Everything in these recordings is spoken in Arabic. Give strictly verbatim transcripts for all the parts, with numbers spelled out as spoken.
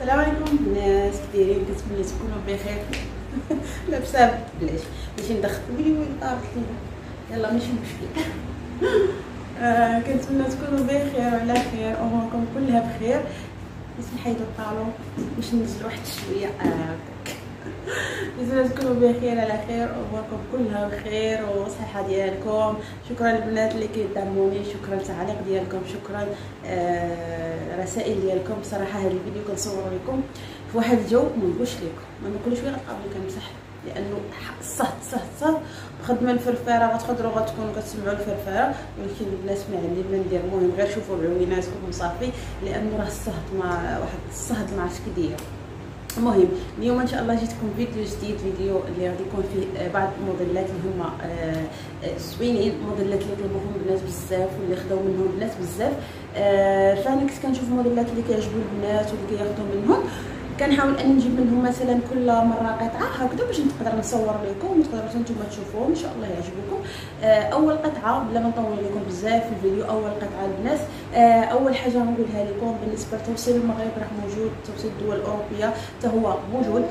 السلام عليكم الناس كدايرين؟ كنتمنى تكونوا بخير. لابسه بلاش باش ندخل الفيديو طارت لينا، يلا ماشي مشكل. آه كنتمنى تكونوا بخير وعلى خير، اموركم كلها بخير. بس نحيدو الطالون باش ننزل واحد شويه هكاك. نتمنى تكونوا بخير على خير، اموركم كلها بخير والصحه ديالكم. شكرا للبنات اللي كيدعموني، شكرا للتعاليق ديالكم، شكرا آه رسائل ديالكم. بصراحه هذا الفيديو كنصور لكم في واحد الجو ما نقولش لكم، ما نقولش غير قبل كنمسح، لانه صهد صهد صهد بخدمه الفرفاره غتقدروا غتكونوا كتسمعوا الفرفاره، ولكن الناس ما عندي ما ندير. المهم غير شوفوا بعويناتكم صافي، لانه راه الصهد مع واحد الصهد ما عرفتش كيدير. المهم اليوم ان شاء الله جيتكم فيديو جديد، فيديو اللي غادي يكون فيه بعض الموديلات اللي هما زوينين، موديلات اللي طلبوهم البنات بزاف واللي خداو منهم البنات بزاف. فانا كنت كنشوف الموديلات اللي كيعجبوا البنات واللي كياخذوا منهم، كنحاول اني نجيب منهم مثلا كل مره قطعه هكذا باش نقدر نصور لكم وتقدروا نتوما تشوفوهم ان شاء الله يعجبكم. اول قطعه بلا ما نطول لكم بزاف في الفيديو، اول قطعه البنات، اول حاجه غنقولها لكم بالنسبه لتوصيل المغرب راه موجود، توصيل الدول الاوروبيه حتى هو موجود.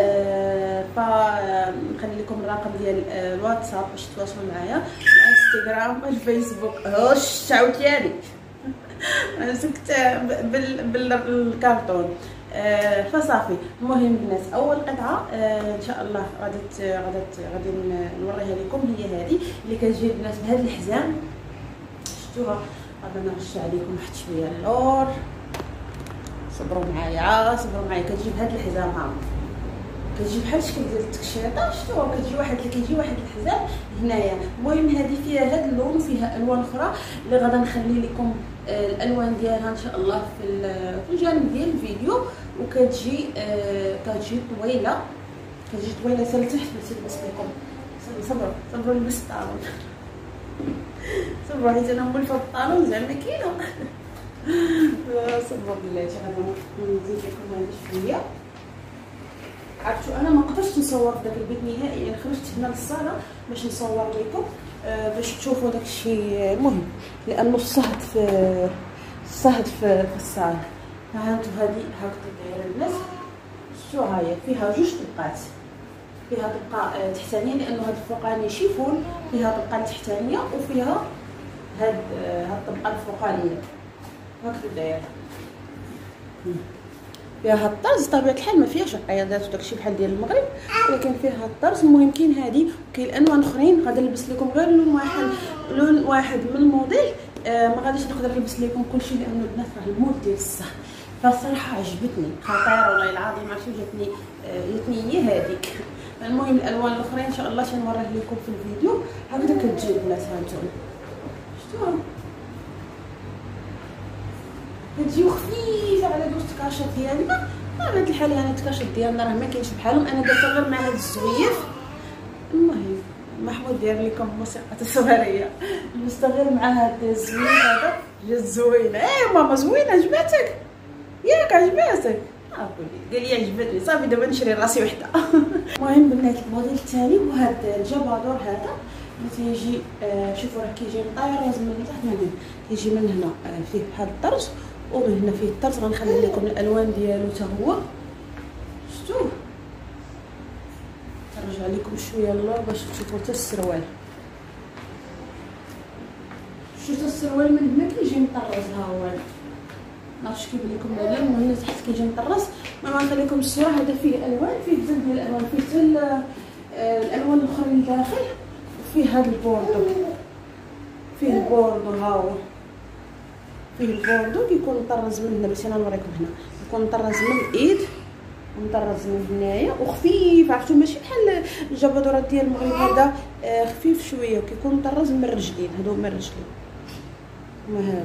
فنخلي لكم الرقم ديال الواتساب باش تتواصلوا معايا، الانستغرام، الفيسبوك. هش عاوتاني مسكت بالكارطون. آه فصافي. المهم البنات اول قطعه آه ان شاء الله غادي غادي غادي نوريها لكم، هي هذه اللي كتجي البنات بهذا الحزام. شفتوها؟ غادي نرش عليكم واحد شويه اللور، صبروا معايا صبروا معايا. كتجي بهذا الحزام، ها كتجي بحال الشكل ديال التكشيطه. شفتوها؟ كتجي واحد اللي كيجي واحد الحزام هنايا. المهم هذه فيها هذا اللون وفيها الوان اخرى اللي غادي نخلي لكم الالوان ديالها ان شاء الله في في الجانب ديال الفيديو. وكتجي آه كتجي طويله، كتجي طويله حتى لتحت. باش نلبس لكم، صبروا صبروا نلبس الطالون. صبروا حيت انا مولفه بالطالون زعما كاينه. صبروا بالله. غادي نزيد لكم هذا شويه. عرفتوا انا ما قدرتش نصور في داك البيت نهائيا، يعني خرجت هنا للصاله باش نصور لكم آه باش تشوفوا داك الشيء المهم، لانه الصهد في الصهد في, في الصاله. ها انتم هذه هكذا دايره البنات. شتو ها هي فيها جوج طبقات، فيها طبقه آه تحتانيه لانه هاد الفوقاني شيفون، فيها طبقه تحتانيه وفيها هاد آه هاد الطبقه الفوقانيه هكذا دايره. فيها هاد الطرز بطبيعه الحال ما فيهاش عقيدات وداكشي بحال ديال المغرب، ولكن فيها هاد الطرز. المهم كاين هادي وكاين الوان اخرين. غادي نلبس لكم غير لون واحد، لون واحد من الموديل. آه ما غاديش نقدر نلبس لكم كلشي لانه البنات راه المود ديال الصهد. فالصراحه عجبتني خطيره والله العظيم، عرفتي جاتني آه جاتني هي هذيك. المهم الالوان الاخرين ان شاء الله شنوريه لكم في الفيديو. هكذا كتجي البنات، ها انتم شفتوها؟ كتجيو خفيفه على دوز التكاشط ديالنا. بطبيعه الحال يعني التكاشط ديالنا راه ما كاينش بحالهم، انا درت غير مع هاد الزويف. المهم محمود داير لكم موسيقى تصويريه، لبست غير مع هاد الزويف هذا. جات زوينه. ايه ماما زوينه، عجباتك؟ ياك عجباتك؟ اه قولي. قال لي عجبتني. صافي دابا نشري راسي وحده. المهم بنات الموديل الثاني وهاد الجبادور هذا اللي تيجي آه شوفوا راه كيجي مطيرز من تحت من هنا، كيجي من هنا آه فيه بحال الطرز ومن هنا فيه الطرز. غنخلي لكم الالوان ديالو حتى هو. شفتوه؟ نرجع لكم شويه اللور باش تشوفوا حتى السروال. شفتوا السروال من هنا كيجي مطرز، ها هو نعرفش كيبان لكم ولا لا. من هنا تحت كيجي مطرز. المهم غنخليكم الصوره. هذا فيه الالوان، فيه بزاف ديال الالوان، فيه حتى الالوان الاخرى اللي داخل، وفيه هذا البوردو، فيه البوردو ها هو، فيه البوردو كيكون مطرز من هنا. باش انا نوريكم هنا كيكون مطرز من الايد ومطرز من هنايا وخفيف. عرفتوا ماشي بحال الجبادورات ديال المغرب، هذا آه خفيف شويه وكيكون مطرز من الرجلين. هادو من الرجلين ما هذا.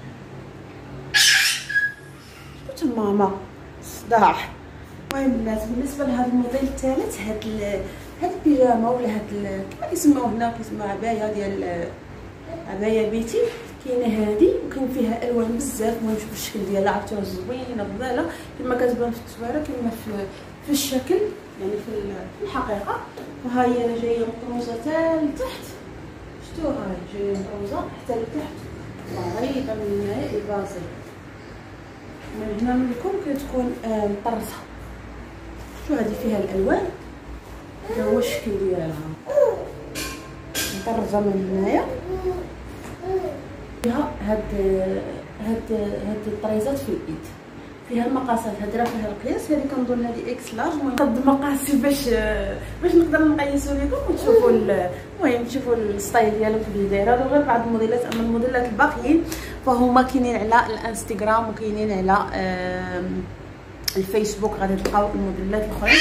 شفتوا ماما صداع. المهم البنات بالنسبه لهذا الموديل الثالث، هاد هاد البيجامه ولا هاد كما كيسموه هنا كيسموها عبايه ديال عبايه بيتي. كاينه هذه وكاين فيها الوان بزاف. المهم شوفوا الشكل ديالها، عرفتوها زوينه بزاله كما كتبان في التصويره كما في في الشكل يعني في الحقيقه. وها هي جايه مطروزه حتى لتحت. شفتوها؟ جايه مطروزه حتى لتحت قريبه من هنايا البازل. من هنا منكم كتكون مطرزه. شو هذه فيها الالوان، هذا هو الشكل ديالها مطرزه من هنايا. فيها هاد هاد هاد الطريزات في الايد، فيها المقاسات، هاد راه فيها القياس. هذه كنظن هذه اكس لارج. المهم قد المقاسي باش باش نقدر نقيسو لكم وتشوفوا المهم تشوفوا الستايل ديالهم كيفاش داير. هادو غير بعض الموديلات، اما الموديلات الباقيين فهما كاينين على الانستغرام وكاينين على الفيسبوك، غادي تلقاو الموديلات الاخرين.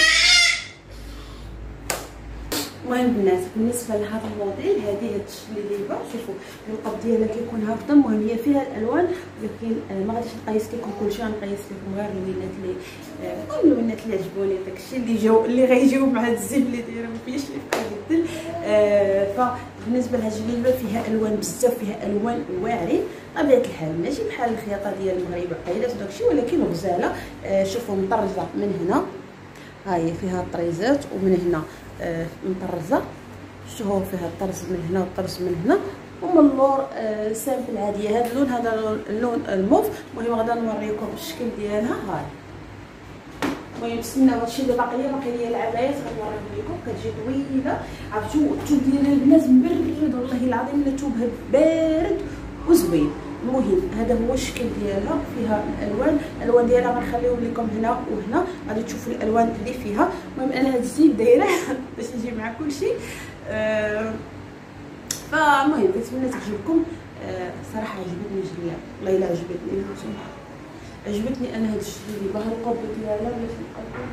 المهم البنات بالنسبه لهذا الموديل، هذه هاد الشكل اللي دايبه، شوفوا القبض ديالها كيكون هكذا. المهم هي فيها الالوان، ولكن ما غاديش نقيس لكم كلشي، غنقيس لكم غير اللوينات اللي آه اللوينات اللي عجبوني، داكشي اللي جاو اللي غيجيو مع هاد الزين اللي دايره ما فيهش اللي آه. فبالنسبه لهاد الجليبه فيها الوان بزاف، فيها الوان واعرين طبيعه الحال، ماشي بحال الخياطه ديال المغرب قايلات وداكشي، ولكن غزاله. آه شوفوا مطرزه من هنا، ها هي فيها الطريزات، ومن هنا آه مطرزه. شوفوا فيها الطرز من هنا والطرز من هنا، ومن اللور آه سامبل عاديه. هذا اللون هذا اللون الموف. المهم غادا نوريكم الشكل ديالها. هاي المهم تسناو هادشي اللي باقي ليا، باقي ليا العبايات غنوريهم لكم. كتجي طويله، عرفتوا الثوب ديال البنات مبرد والله العظيم، الا ثوبها بارد وزوين. المهم هذا هو الشكل ديالها، فيها الالوان، الالوان ديالها غنخليهم لكم هنا وهنا، غادي تشوفوا الالوان اللي فيها. المهم انا هاد الزين دايره باش يجي مع كلشي. أه فالمهم كنتمنى تعجبكم. أه صراحه عجبتني جليه، والله الا عجبتني عجبتني انا هاد الشكل اللي بها القبه ديالها. بلاش نقلب،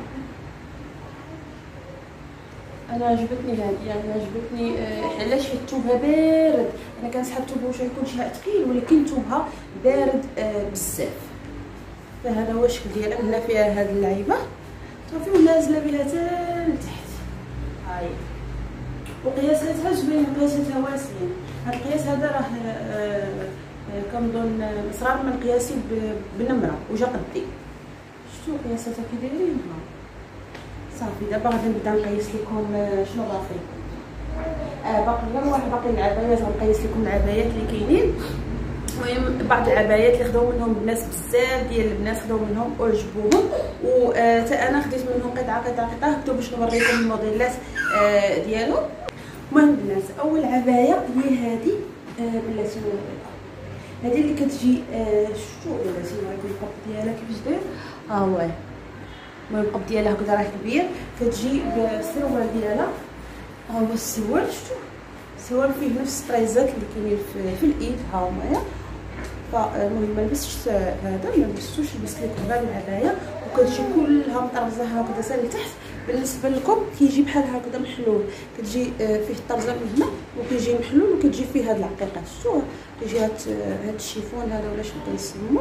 انا عجبتني هذه، يعني عجبتني آه علاش حيت ثوبها بارد. انا كنسحب ثوب واش يكون شي ثقيل، ولكن ثوبها بارد آه بزاف. فهذا هو الشكل ديالها. هنا فيها هاد اللعيبه صافي ونازله بها حتى لتحت. هاي وقياساتها زوينه، قياساتها واسعين. هاد القياس هذا راه آه آه كنظن صغار من قياسي بنمره وجا قدي. شفتوا قياساتها كي دايرين. صافي دابا غادي نبدا نقيس لكم شنو باقي. آه باقي غير واحد، باقي العبايات غنقيس لكم العبايات اللي كاينين. المهم بعض العبايات اللي خداو منهم الناس، بزاف ديال الناس خداو منهم وعجبوهم، وحتى آه انا خديت منهم قطعه قطعه قطعه هكا باش نوريكم الموديلات آه ديالو. المهم البنات اول عبايه هي هذه آه بلاتي نوريكم. هذه اللي كتجي آه شفتوا بلاتي نوريكم القبض ديالها كيفاش داير. ها هو المهم القبض ديالها هكذا راه كبير. كتجي بالسروال ديالها، ها هو السروال، شفتوا السروال فيه نفس الطريزات اللي كاينين في, في الايد. ها هما. فالمهم ما لبستش هذا، ما لبستوش، لبست لكم غير العبايه، وكتجي كلها مطرزه هكذا سال لتحت. بالنسبه لكم كيجي بحال هكذا محلول، كتجي فيه الطرزه من هنا وكيجي محلول، وكتجي فيه هاد العقيقات. شفتوا كيجي هاد هاد الشيفون هذا ولا شنو كنسمو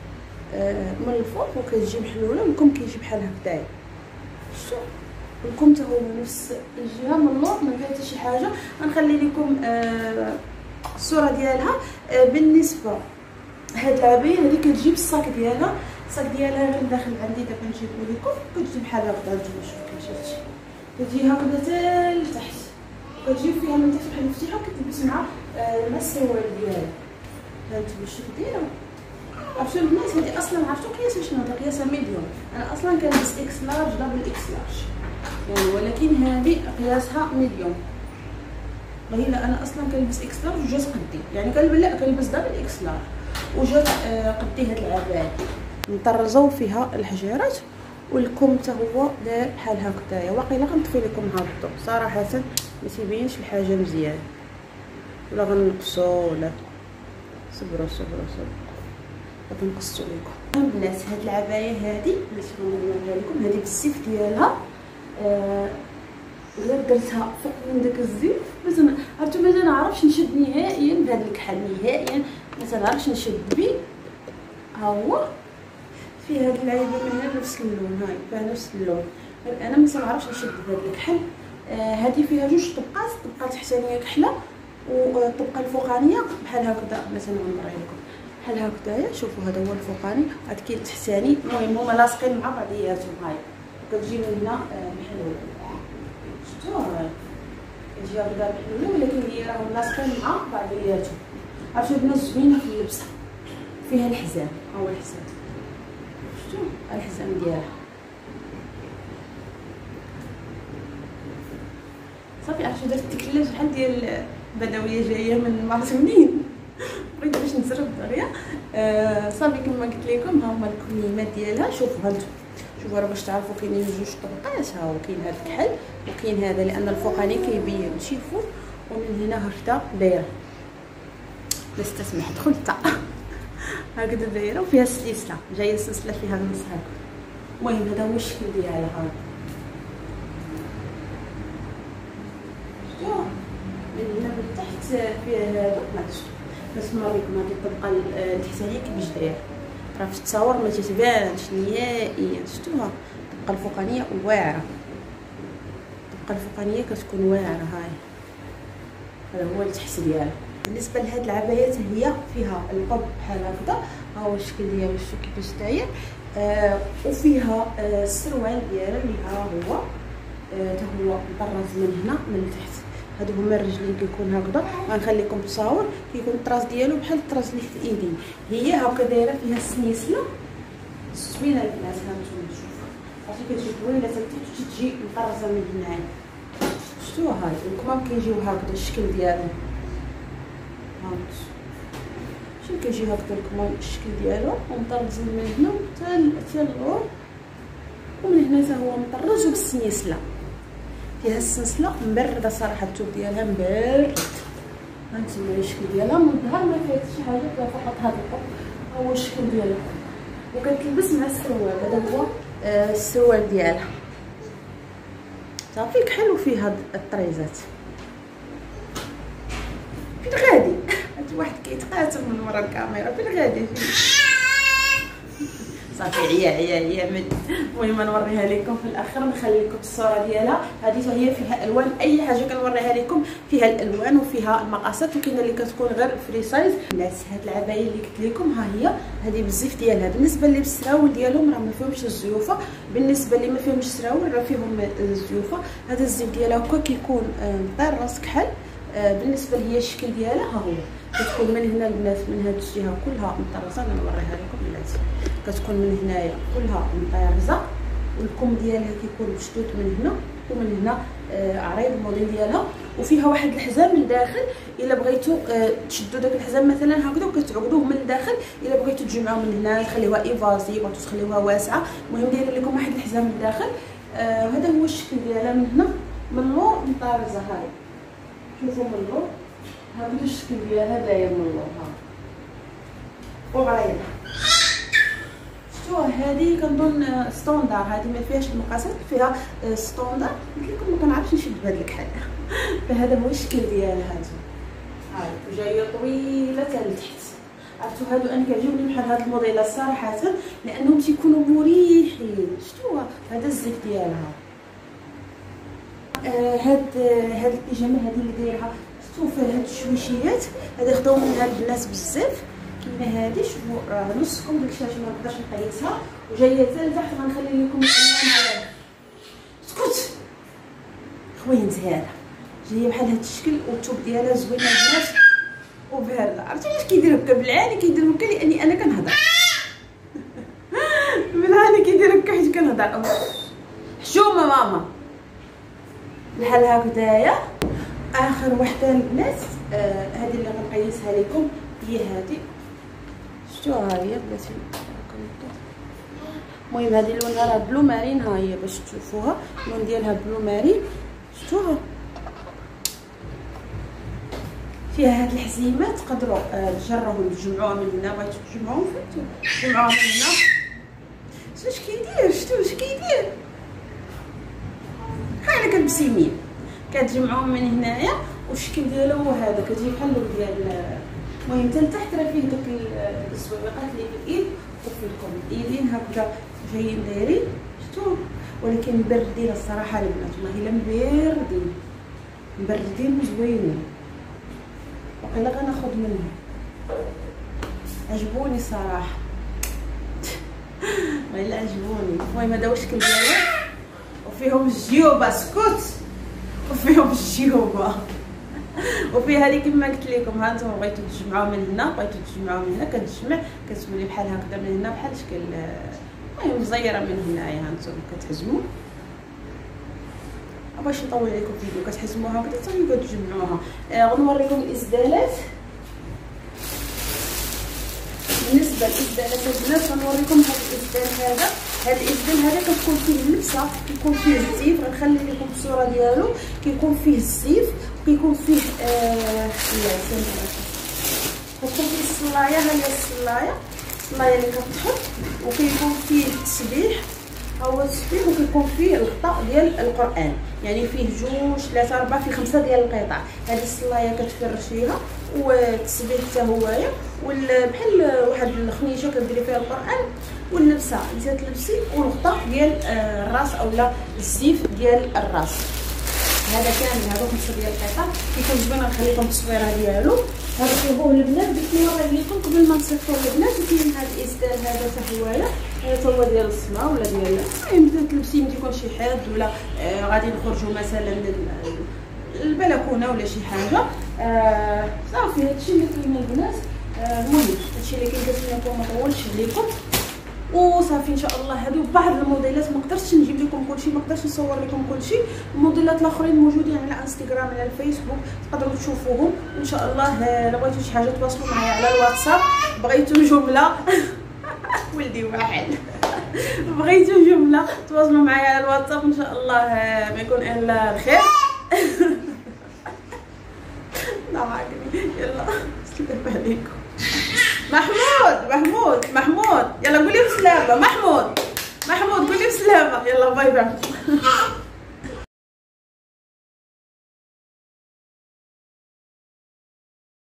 من الفوق، وكتجي محلوله، والكم كيجي بحال هكذا. شفتوا الكم حتى هو نفس الجهه من اللور، ما فيها حتى شي حاجه. غنخلي لكم آه الصوره ديالها. آه بالنسبه هاد العبايه هذه كتجي بالصاك ديالها، الصاك ديالها غير داخل عندي دابا نجيبو لكم. كتجي بحال هكذا، نتوما شوفوا كيفاش هادشي كتجي هكذا حتى لتحت، كتجي فيها من تحت بحال المفتيحه، وكتلبس مع آه مع السروال ديالها. هانتوما شوفوا دايره. عرفتوا البنات هذه اصلا عرفتوا قياسها شنو؟ هذا قياسها ميديوم. انا اصلا كنلبس اكس لارج دبل اكس لارج يعني، ولكن هذه قياسها ميديوم. والله الا انا اصلا كنلبس اكس لارج وجات قدي، يعني كنلبس لا كنلبس دبل اكس لارج وجات آه قدي. هاد العبايه مطرزه فيها الحجيرات، والكم حتى هو داير بحال هكذايا. واقيلا غنطفي لكم هاد الضوء صراحه ما تيبينش الحاجه مزيان، ولا غنقصو ولا صبروا صبروا صبروا غادي نقصو لكم. البنات هاد العبايه هادي باش غنوريها لكم، هادي بالسيف ديالها آه غير درتها فوق من داك الزيت. باش عرفتوا ما نعرفش نشد نهائيا بهذا الكحل، نهائيا ما تنعرفش نشد بيه. ها هو فيه هاد اللعيبه من هنا نفس اللون، هاي فيها نفس اللون. انا ما تنعرفش نشد بهذا الكحل. آه هذه فيها جوج طبقات، الطبقه التحتانيه كحله والطبقه الفوقانيه بحال هكذا. مثلا غنوري لكم بحال هكذايا. شوفوا هذا هو الفوقاني، هاد كاين التحتاني. المهم هما لاصقين مع بعضياتهم. هاي كتجي من هنا محلوله، شفتوا كتجي هكذا محلوله، ولكن هي راهم لاصقين مع بعضياتهم. عرفتوا البنات زوينه في اللبسه، فيها الحزام. ها هو الحزام شفتوا الحزام ديالها صافي. عرفتوا درت التكلاج بحال ديال بدويه جايه من معرفت منين بغيت باش نزرب دغيا. آه صافي كما قلت لكم ها هما الكميمات ديالها. شوفوا هانتوما شوفوا راه باش تعرفوا كاينين جوج طبقات. ها هو كاين هذا الكحل وكاين هذا لان الفوقاني كيبين. شوفوا ومن هنا هكذا دايره لا استسمح دخلت هكذا دايره وفيها السلسله جايه السلسله فيها النص هكا. المهم هذا هو الشكل ديالها. ها شفتوها من هنا من تحت فيها هذا باش نوريكم هذه الطبقه التحتانيه كيفاش دايره. راه في التصاور ما تتبانش نهائيا. شفتوها الطبقه الفوقانيه واعره. الطبقه الفوقانيه كتكون واعره. هاي هذا هو التحت ديالها. بالنسبه لهاد العبايات هي فيها القب بحال هكذا. ها هو الشكل ديالو شوف كيفاش داير. آه وفيها آه السروال ديالها اللي ها هو آه تا هو مطرز من هنا من التحت. هادو هما الرجلين كيكون هكذا. غنخليكم تصاور كيكون الطراز ديالو بحال الطراز اللي في الايدين. هي هكا دايره فيها السنيسله زوينه البنات. هانتوما شوفوا عرفتي كتجي طويله حتى تجي مطرزه من هنايا. شفتوها هاي الكمام كيجيو هكذا الشكل ديالهم. هانت شوف كيجي هكذا الكمام الشكل ديالو ومطرزين من هنا حتى حتى اللور ومن هنا حتى هو مطرز وبالسنيسله. فيها السلسله مبرده صراحه. الثوب ديالها مبرد. هانتوما الشكل ديالها من الظهر ما فيها شي حاجه فيها فقط هذا القب. هو الشكل ديالها وكتلبس مع السروال. هذا هو آه السروال ديالها صافي كحل وفيه هاد الطريزات. فين غادي هاد واحد كيتقاتل من ورا الكاميرا. فين غادي صافي عيا عيا عيا مد. المهم نوريها لكم في الاخر نخلي لكم الصوره ديالها. هذه هي فيها الوان. اي حاجه كنوريها لكم فيها الالوان وفيها المقاسات وكاينه اللي كتكون غير فري سايز. الناس هاد العبايه اللي قلت لكم ها هي هذه بالزيف ديالها. بالنسبه اللي بالسراول ديالهم راه ما فيهمش الزيوفه. بالنسبه اللي ما فيهمش السراول راه فيهم الزيوفه. هذا الزيف ديالها هكا كيكون مطرز كحل. بالنسبه لهي الشكل ديالها ها هو كتكون من هنا البنات من هاد الجهه كلها مطرزه. انا نوريها لكم بلاتي. كتكون من هنايا كلها مطرزه والكم ديالها كيكون مشدود من هنا ومن هنا آه عريض الموديل ديالها. وفيها واحد الحزام من داخل الا بغيتو آه تشدوا داك الحزام مثلا هكذا وكتعقدوه من الداخل. الا بغيتو تجمعوه من هنا تخليوها ايفازي بغيتو تخليوها واسعه. المهم داير لكم واحد الحزام من الداخل. آه هذا هو الشكل ديالها من هنا من اللور مطرزه. هاي شوفوا من اللور هكذا الشكل ديالها داير من اللور. ها وعريضه. شفتوها هذه كنظن ستوندار. هذه ما فيهاش المقاسات فيها ستوندار. قلت لكم ما كنعرفش نشد بهذا الكحل. فهذا هو الشكل ديالها. هانتوما هاي وجايه طويله حتى لتحت. عرفتوا هادو انا كيعجبوني بحال هاد الموديلات صراحه لانهم تيكونوا مريحين. شفتوها هذا الزيف ديالها. آه هاد هاد البيجامه هذه اللي دايرها شفتوا فيها هاد الشويشيات. هذه خداو منها البنات بزاف. كاينه هذه شوفوا راه نصكم داكشي علاش ما نقدرش نقيسها. وجايه حتى لتحت. غنخلي لكم الالوان. اسكت خوينت هذا جايه بحال هذا الشكل والثوب ديالها زوينه البنات وبارده. عرفتي علاش كيدير هكا بالعاني؟ كيدير هكا لاني انا كنهضر بالعاني كيدير هكا حيت كنهضر. حشومه ماما بحال هكذايا. اخر وحده البنات آه هذه اللي غنقيسها لكم هي هذه. شفتوها ها هي بلاتي. المهم هذه لونها راه بلو مارين. ها هي باش تشوفوها اللون ديالها بلو مارين. شفتوها فيها هاد الحزيمات تقدروا تجروهم تجمعوها من هنا. بغيتو تجمعوهم فهمتوا تجمعوها من هنا. شتو اش كيدير؟ شتو اش كيدير؟ بحال كنلبس يمين كتجمعوهم من هنايا والشكل ديالو هو هذا. كتجي بحال اللون ديال المهم حتى لتحت راه فيه داك الزويقات اللي في الايد وفي الكم. الايدين هكذا جايين دايرين. شفتوا ولكن مبردين الصراحه البنات والله الا مبردين مبردين وزوينين. وقيلا غناخذ منهم عجبوني صراحه والله عجبوني. المهم هذا هو الشكل ديالهم وفيهم الجيوبه. اسكت وفيهم الجيوبه وفيها اللي كما قلت لكم. ها انتم بغيتو تجمعوا من هنا بغيتو تجمعوا من هنا كتجمع كتولي بحال هكذا من هنا بحال شكل. المهم مزيره من هنايا هانتوما كتحزموا. باش نطول عليكم الفيديو كتحزموها هكذا حتى كتجمعوها. آه غنوريكم الاسدالات. بالنسبه للاسدالات البنات غنوريكم هذا الاسدال هذا. هذا الاسدال هذا كتكون فيه اللبسه، كيكون فيه الزيف، غنخلي لكم الصوره ديالو. كيكون فيه الزيف وكيكون فيه آه كتكون فيه الصلايه، ها هي الصلايه الصلايه اللي كتحط، وكيكون فيه التسبيح هو التسبيح، وكيكون فيه الغطاء ديال القران، يعني فيه جوج ثلاثه اربعه فيه خمسه ديال القطع. هذه الصلايه كتفرشيها والتسبيح حتى هويا، بحال واحد الخميشه كديري فيها القران، واللبسه اللي تلبسي، والغطاء ديال الراس اولا الزيف ديال الراس. هذا كامل هادو خمسه ديال القطع. كيكون زوين، غنخليكم التصويره ديالو. هذا كيبغوه البنات باش نوري لكم قبل ما نصيفطوا للبنات. وكاين هذا الاسدال هذا حتى هويا، هذا هو ديال الصلاه ولا ديال المهم تلبسيه ملي يكون شي حاد ولا آه غادي نخرجوا مثلا للبلكونه ولا شي حاجه. آه صافي هادشي اللي كاين البنات. آه المهم هادشي اللي كاين كنتمنى ما طولتش عليكم وصافي ان شاء الله. هادو بعض الموديلات، ما قدرتش نجيب لكم كلشي، ما قدرتش نصور لكم كلشي. الموديلات الاخرين موجودين على انستغرام على الفيسبوك، تقدروا تشوفوهم ان شاء الله. الا بغيتوا شي حاجه تواصلوا معايا على الواتساب. بغيتوا جمله ولدي واحد بغيتوا جمله تواصلوا معايا على الواتساب ان شاء الله ما يكون الا الخير. ضحكني. يلا سلام عليكم. محمود محمود محمود يلا قولي بسلامه. محمود محمود قولي بسلامه. يلا باي باي.